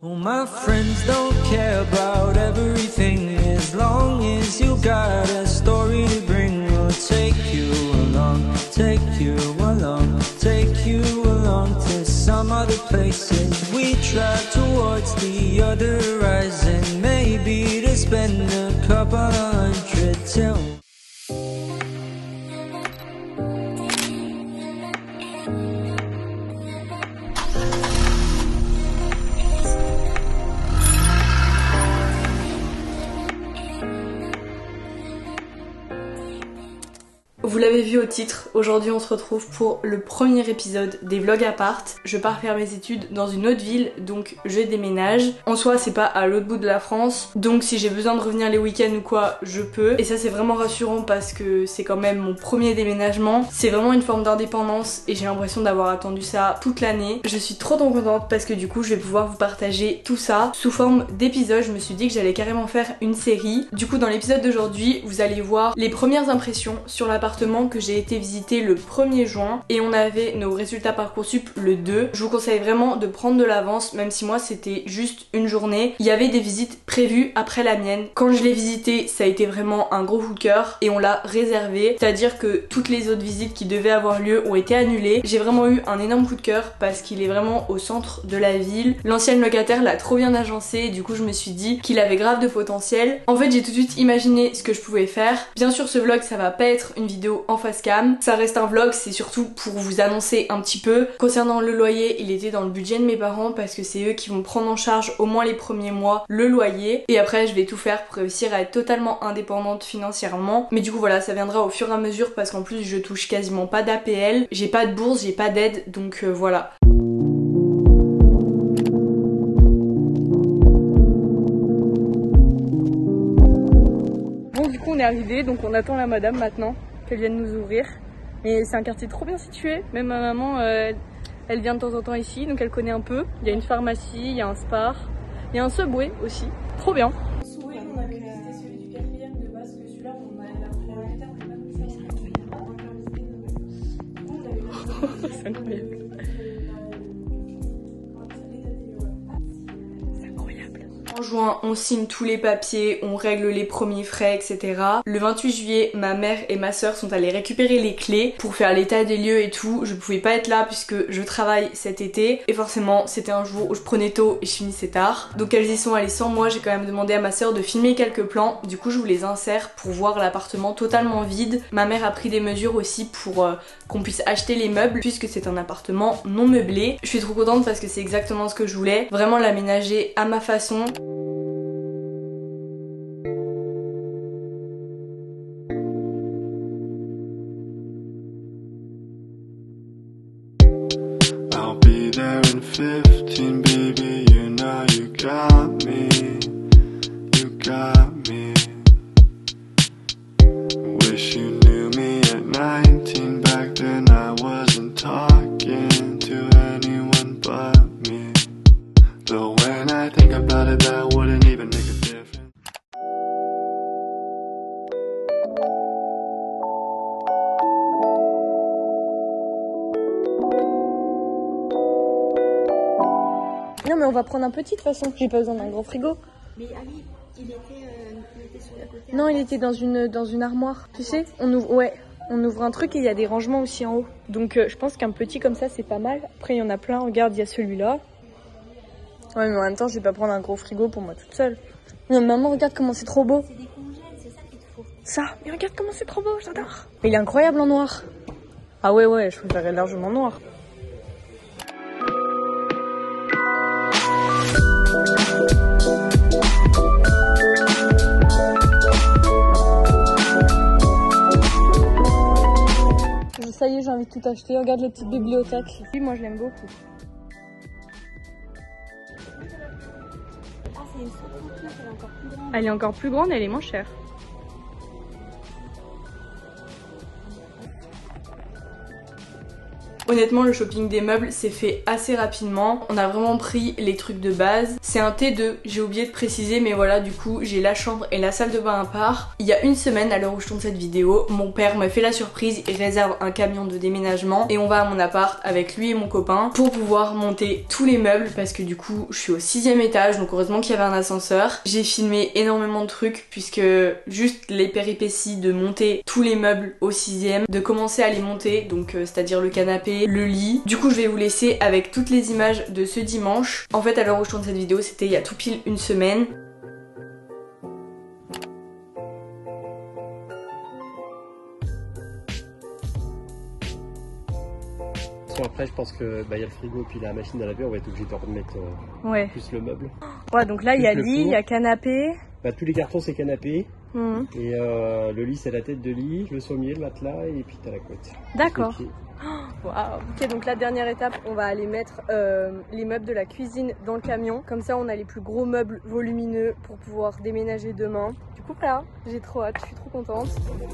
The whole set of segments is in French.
Well, my friends don't care about everything as long as you got a story to bring. We'll take you along, take you along, take you along to some other places. We drive towards the other horizon, maybe to spend a couple hundred till. Vous l'avez vu au titre, aujourd'hui on se retrouve pour le premier épisode des vlogs à part. Je pars faire mes études dans une autre ville, donc je déménage. En soi c'est pas à l'autre bout de la France, donc si j'ai besoin de revenir les week-ends ou quoi, je peux. Et ça c'est vraiment rassurant parce que c'est quand même mon premier déménagement. C'est vraiment une forme d'indépendance et j'ai l'impression d'avoir attendu ça toute l'année. Je suis trop contente parce que du coup je vais pouvoir vous partager tout ça sous forme d'épisodes. Je me suis dit que j'allais carrément faire une série. Du coup dans l'épisode d'aujourd'hui, vous allez voir les premières impressions sur l'appartement que j'ai été visiter le 1er juin et on avait nos résultats Parcoursup le 2. Je vous conseille vraiment de prendre de l'avance, même si moi c'était juste une journée. Il y avait des visites prévues après la mienne. Quand je l'ai visité, ça a été vraiment un gros coup de cœur et on l'a réservé, c'est-à-dire que toutes les autres visites qui devaient avoir lieu ont été annulées. J'ai vraiment eu un énorme coup de cœur parce qu'il est vraiment au centre de la ville. L'ancienne locataire l'a trop bien agencé, du coup je me suis dit qu'il avait grave de potentiel. En fait j'ai tout de suite imaginé ce que je pouvais faire. Bien sûr ce vlog ça va pas être une vidéo en face cam, ça reste un vlog, c'est surtout pour vous annoncer un petit peu. Concernant le loyer, il était dans le budget de mes parents parce que c'est eux qui vont prendre en charge au moins les premiers mois le loyer et après je vais tout faire pour réussir à être totalement indépendante financièrement. Mais du coup voilà, ça viendra au fur et à mesure parce qu'en plus je touche quasiment pas d'APL, j'ai pas de bourse, j'ai pas d'aide, donc voilà. Bon du coup on est arrivé, donc on attend la madame maintenant qu'elle vienne nous ouvrir. Mais c'est un quartier trop bien situé, même ma maman elle vient de temps en temps ici, donc elle connaît un peu. Il y a une pharmacie, il y a un Spar, il y a un Subway aussi, trop bien. Oui, on avait visité celui du 4e de base, que celui-là on avait la priorité, on n'a pas vu ça. C'est incroyable. En juin, on signe tous les papiers, on règle les premiers frais, etc. Le 28 juillet, ma mère et ma soeur sont allées récupérer les clés pour faire l'état des lieux et tout. Je pouvais pas être là puisque je travaille cet été et forcément c'était un jour où je prenais tôt et je finissais tard. Donc elles y sont allées sans moi, j'ai quand même demandé à ma soeur de filmer quelques plans. Du coup je vous les insère pour voir l'appartement totalement vide. Ma mère a pris des mesures aussi pour qu'on puisse acheter les meubles puisque c'est un appartement non meublé. Je suis trop contente parce que c'est exactement ce que je voulais, vraiment l'aménager à ma façon. I'll be there in 15, baby, you know you got me, you got me. Wish you knew me at 19, back then I wasn't talking to anyone but me. Though when I think about it, that wouldn't even make a difference. Non mais on va prendre un petit de toute façon, j'ai pas besoin d'un gros frigo. Mais Ali, il était sur le côté. Non, il était dans une armoire, tu sais, on ouvre un truc et il y a des rangements aussi en haut. Donc je pense qu'un petit comme ça c'est pas mal. Après il y en a plein, regarde, il y a celui-là. Ouais mais en même temps je vais pas prendre un gros frigo pour moi toute seule. Non maman regarde comment c'est trop beau. C'est des congèles, c'est ça qu'il te faut. Ça, mais regarde comment c'est trop beau, j'adore. Mais il est incroyable en noir. Ah ouais, je préférerais largement noir. Ça y est, j'ai envie de tout acheter. Regarde les petites bibliothèques. Oui, moi je l'aime beaucoup. Ah, c'est une 139, elle est encore plus grande. Elle est encore plus grande, elle est moins chère. Honnêtement, le shopping des meubles s'est fait assez rapidement. On a vraiment pris les trucs de base. C'est un T2, j'ai oublié de préciser, mais voilà, du coup, j'ai la chambre et la salle de bain à part. Il y a une semaine, à l'heure où je tourne cette vidéo, mon père me fait la surprise, il réserve un camion de déménagement et on va à mon appart avec lui et mon copain pour pouvoir monter tous les meubles parce que du coup, je suis au 6e étage, donc heureusement qu'il y avait un ascenseur. J'ai filmé énormément de trucs puisque juste les péripéties de monter tous les meubles au 6e, de commencer à les monter, donc c'est-à-dire le canapé, le lit. Du coup, je vais vous laisser avec toutes les images de ce dimanche. En fait, à l'heure où je tourne cette vidéo, c'était il y a tout pile une semaine. Après, je pense que y a le frigo puis la machine à laver, on va être obligé de remettre plus le meuble. Ouais, donc là, il y a le lit, il y a canapé. Tous les cartons, c'est canapé. Et le lit, c'est la tête de lit, le sommier, le matelas et puis t'as la couette. D'accord. Wow. Ok, donc la dernière étape, on va aller mettre les meubles de la cuisine dans le camion. Comme ça, on a les plus gros meubles volumineux pour pouvoir déménager demain. Du coup, voilà, j'ai trop hâte, je suis trop contente.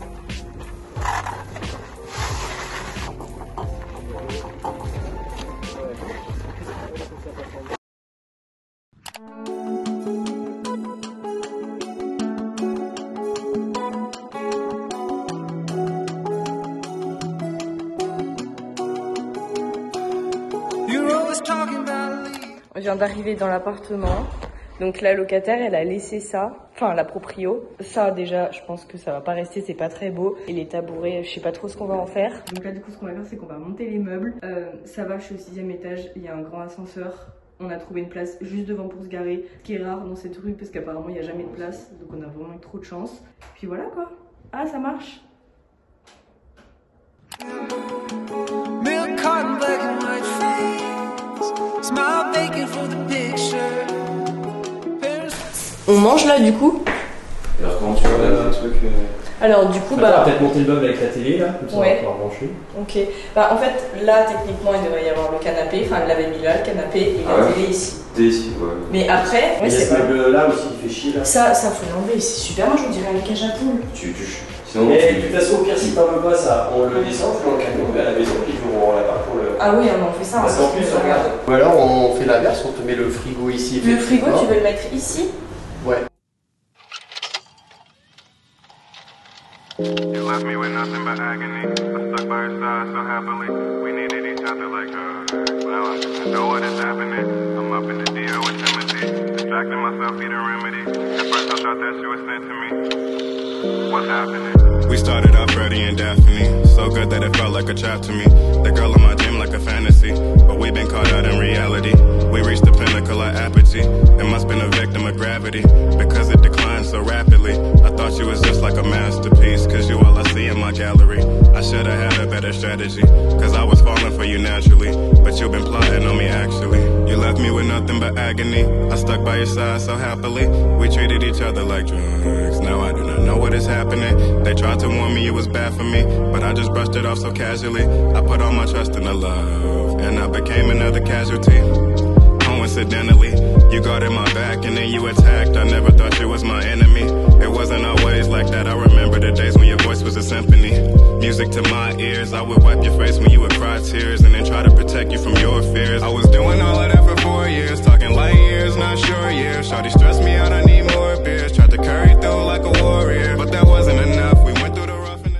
On vient d'arriver dans l'appartement. Donc la locataire, elle a laissé ça, enfin la proprio. Ça déjà, je pense que ça va pas rester, c'est pas très beau. Et les tabourets, je sais pas trop ce qu'on va en faire. Donc là du coup ce qu'on va faire, c'est qu'on va monter les meubles. Ça va, je suis au 6e étage, il y a un grand ascenseur. On a trouvé une place juste devant pour se garer, ce qui est rare dans cette rue parce qu'apparemment il n'y a jamais de place. Donc on a vraiment eu trop de chance. Puis voilà quoi. Ah, ça marche. On mange là du coup. Alors comment tu vas un truc Alors du coup on va peut-être monter le meuble avec la télé là, comme ça on va pouvoir brancher. Ok. Bah en fait là techniquement il devrait y avoir le canapé, enfin elle l'avait mis là, le canapé et la télé ici. Ici, ouais. Mais après, il y a ce meuble là aussi qui fait chier là. Ça faut l'enlever, c'est super, moi je vous dirais une cage à poules. Sinon, mais de toute façon au pire si t'en veux pas ça, on le descend, on le camion, à la maison, puis on rend la part pour le. Ah oui, on fait ça. Parce qu'en plus regarde. Ou alors on fait l'inverse, on te met le frigo ici. Le frigo tu veux le mettre ici? Ouais. You left me with nothing but agony. I stuck by her side so happily. We needed each other like now I know what is happening. I'm up in the deal with Timothy. Distracting myself, need a remedy. At first I thought that she was sent to me. What's happening? We started out Freddie and Daphne. So good that it felt like a trap to me. The girl in my dream like a fantasy. But we've been caught out in reality. We reached the pinnacle of apathy. It must been a victim of gravity. Because it declined so rapidly. I thought you was just like a masterpiece. Cause you all I see in my gallery. I should've had a better strategy. Cause I was falling for you naturally. But you've been plotting on me actually. You left me with nothing but agony. I stuck by your side so happily. We treated each other like drugs. Now I do not know what is happening. They tried to warn me it was bad for me. But I just brushed it off so casually. I put all my trust in the love. And I became another casualty. Coincidentally, you guarded my back and then you attacked. I never thought you was my enemy. It wasn't always like that. I remember the days when your voice was a symphony. Music to my ears. I would wipe your face when you would cry tears and then try to protect you from your fears. I was doing all of that for 4 years, talking light years, not sure years. Shawty stressed me out, I need more beers. Tried to carry through like a warrior, but that wasn't enough. We went through the rough and the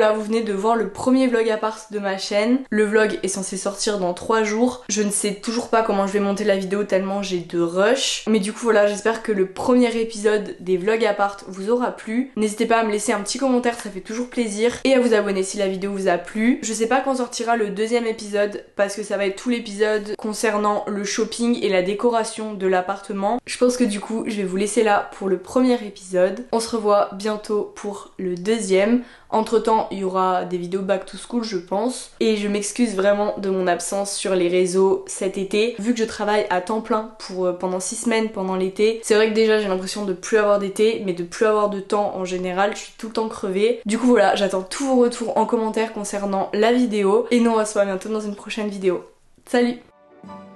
voilà, vous venez de voir le premier vlog à part de ma chaîne. Le vlog est censé sortir dans 3 jours. Je ne sais toujours pas comment je vais monter la vidéo tellement j'ai de rush. Mais du coup voilà, j'espère que le premier épisode des vlogs à part vous aura plu. N'hésitez pas à me laisser un petit commentaire, ça fait toujours plaisir. Et à vous abonner si la vidéo vous a plu. Je sais pas quand sortira le deuxième épisode parce que ça va être tout l'épisode concernant le shopping et la décoration de l'appartement. Je pense que du coup je vais vous laisser là pour le premier épisode. On se revoit bientôt pour le deuxième. Entre temps il y aura des vidéos back to school je pense. Et je m'excuse vraiment de mon absence sur les réseaux cet été. Vu que je travaille à temps plein pendant 6 semaines pendant l'été, c'est vrai que déjà j'ai l'impression de plus avoir d'été, mais de plus avoir de temps en général. Je suis tout le temps crevée. Du coup voilà, j'attends tous vos retours en commentaire concernant la vidéo. Et nous on se voit bientôt dans une prochaine vidéo. Salut!